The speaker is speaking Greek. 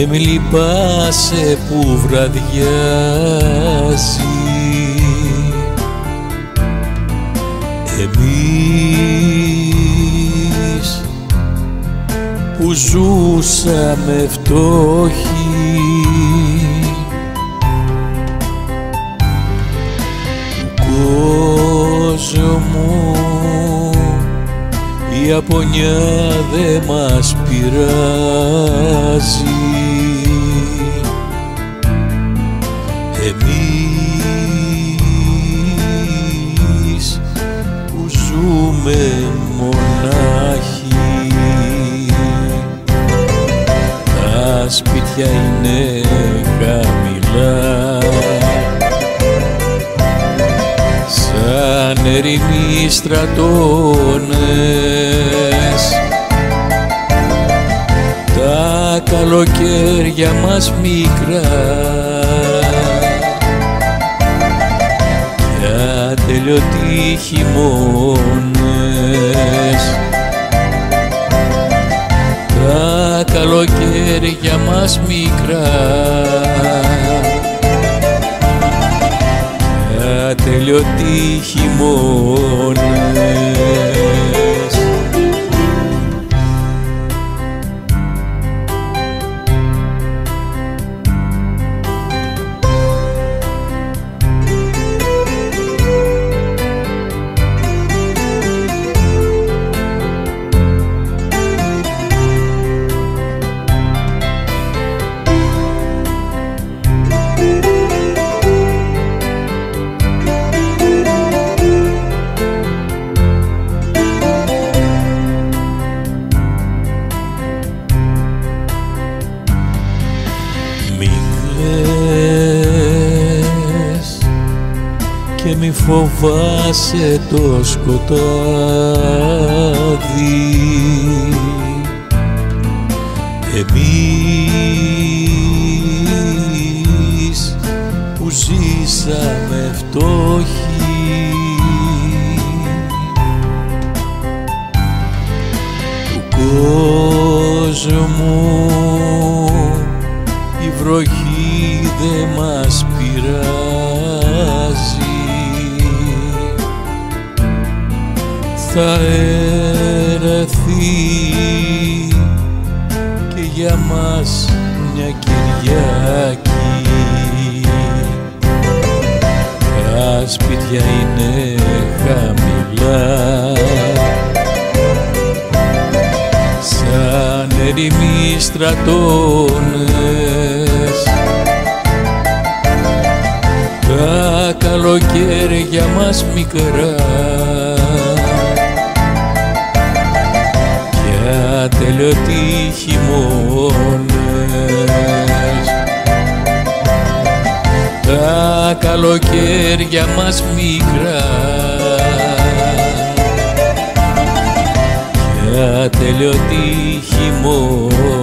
μη λυπάσαι που βραδιάζει. Εμείς που ζούσαμε φτώχοι, του κόσμου η απονιά δε μας πειράζει. Εμείς που ζούμε μονάχοι, τα σπίτια είναι χαμηλά, σαν ερημοί στρατώνες. Τα καλοκαίρια μας μικρά κι ατελειωτοί χειμώνες. Τα καλοκαίρια μας μικρά κι ατελειωτοί χειμώνες. Και μη φοβάσαι το σκοτάδι, εμείς που ζήσαμε φτώχοι, του κόσμου η βροχή δε μας πειράζει. Θα έρθει και για μας μια Κυριακή, τα σπίτια είναι χαμηλά, σαν ερημοί στρατώνες. Τα καλοκαίρια μας μικρά κι ατελειωτοί χειμώνες. Τα καλοκαίρια μας μικρά κι ατελειωτοί χειμώνες.